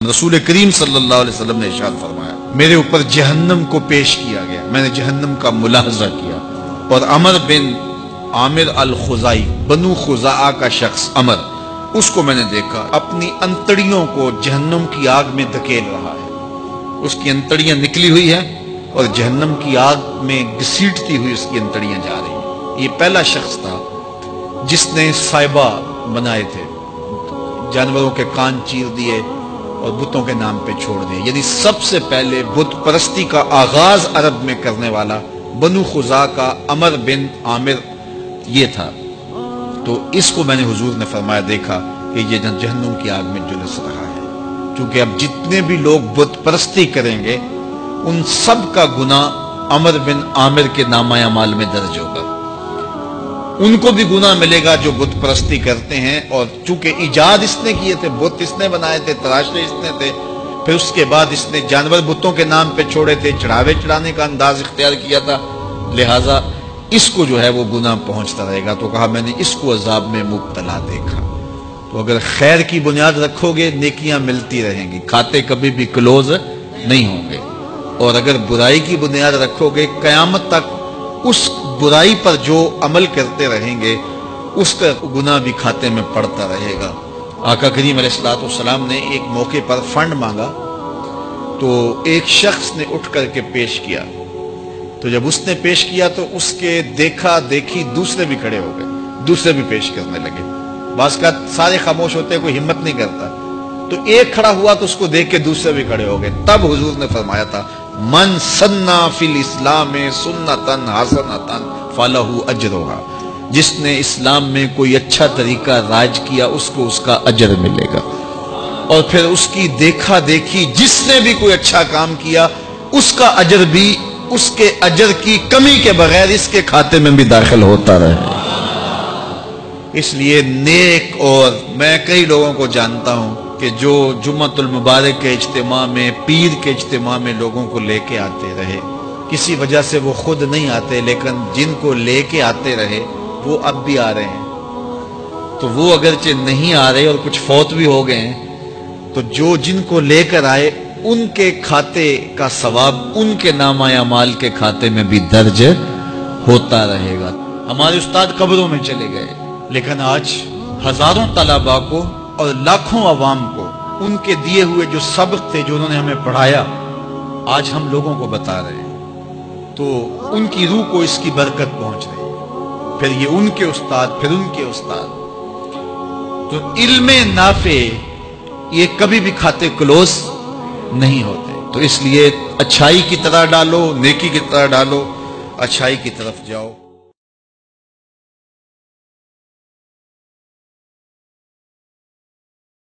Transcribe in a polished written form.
رسول کریم صلی اللہ علیہ وسلم نے ارشاد فرمایا، میرے اوپر جہنم کو پیش کیا گیا، میں نے جہنم کا ملاحظہ کیا، اور عمر بن عامر الخزائی، بنو خزاعہ کا شخص عمر، اس کو میں نے دیکھا اپنی انتڑیوں کو جہنم کی آگ میں دھکیل رہا ہے۔ اس کی انتڑیاں نکلی ہوئی ہیں اور جہنم کی آگ میں گھسیٹتی ہوئی اس کی انتڑیاں جا رہی ہیں۔ یہ پہلا شخص تھا جس نے سائبہ بنائے تھے، جانوروں کے کان چیر دیے اور بتوں کے نام پہ چھوڑ دیے، یعنی سب سے پہلے بت پرستی کا آغاز عرب میں کرنے والا بنو خزاعہ کا عمر بن عامر یہ تھا۔ تو اس کو میں نے حضور نے فرمایا دیکھا کہ یہ جہنم کی آگ میں جلس رہا ہے، کیونکہ اب جتنے بھی لوگ بت پرستی کریں گے ان سب کا گناہ عمر بن عامر کے نامہ اعمال میں درج ہوگا۔ ان کو بھی گناہ ملے گا جو بت پرستی کرتے ہیں، اور چونکہ ایجاد اس نے کیے تھے، بت اس نے بنائے تھے، تراشے اس نے تھے، پھر اس کے بعد اس نے جانور بتوں کے نام پہ چھوڑے تھے، چڑھاوے چڑھانے کا انداز اختیار کیا تھا، لہٰذا اس کو جو ہے وہ گناہ پہنچتا رہے گا۔ تو کہا میں نے اس کو عذاب میں مبتلا دیکھا۔ تو اگر خیر کی بنیاد رکھو گے نیکیاں ملتی رہیں گی، کھاتے کبھی بھی کلوز نہیں ہوں گے، اور اگر برائی کی بنیاد رکھو گے قیامت تک اس برائی پر جو عمل کرتے رہیں گے اس کا گناہ بھی کھاتے میں پڑتا رہے گا۔ آقا کریم علیہ السلام نے ایک موقع پر فنڈ مانگا تو ایک شخص نے اٹھ کر کے پیش کیا، تو جب اس نے پیش کیا تو اس کے دیکھا دیکھی دوسرے بھی کھڑے ہو گئے، دوسرے بھی پیش کرنے لگے۔ بعض کا سارے خاموش ہوتے ہیں، کوئی ہمت نہیں کرتا، تو ایک کھڑا ہوا تو اس کو دیکھ کے دوسرے بھی کھڑے ہو گئے۔ تب حضور نے فرمایا تھا من سنّا فی الاسلام سنتاً حسنۃ فلہ اجرھا، جس نے اسلام میں کوئی اچھا طریقہ رائج کیا اس کو اس کا اجر ملے گا، اور پھر اس کی دیکھا دیکھی جس نے بھی کوئی اچھا کام کیا اس کا اجر بھی اس کے اجر کی کمی کے بغیر اس کے کھاتے میں بھی داخل ہوتا رہے۔ اس لیے نیک، اور میں کئی لوگوں کو جانتا ہوں کہ جو جمعۃ المبارک کے اجتماع میں، پیر کے اجتماع میں لوگوں کو لے کے آتے رہے، کسی وجہ سے وہ خود نہیں آتے لیکن جن کو لے کے آتے رہے وہ اب بھی آ رہے ہیں، تو وہ اگرچہ نہیں آ رہے اور کچھ فوت بھی ہو گئے ہیں، تو جو جن کو لے کر آئے ان کے کھاتے کا ثواب ان کے نامہ اعمال کے کھاتے میں بھی درج ہوتا رہے گا۔ ہمارے استاد قبروں میں چلے گئے، لیکن آج ہزاروں طلباء کو اور لاکھوں عوام کو ان کے دیے ہوئے جو سبق تھے جو انہوں نے ہمیں پڑھایا آج ہم لوگوں کو بتا رہے ہیں، تو ان کی روح کو اس کی برکت پہنچ رہی ہے، پھر یہ ان کے استاد، پھر ان کے استاد۔ تو علم نافع یہ کبھی بھی کھاتے کلوز نہیں ہوتے، تو اس لیے اچھائی کی طرح ڈالو، نیکی کی طرح ڈالو، اچھائی کی طرف جاؤ۔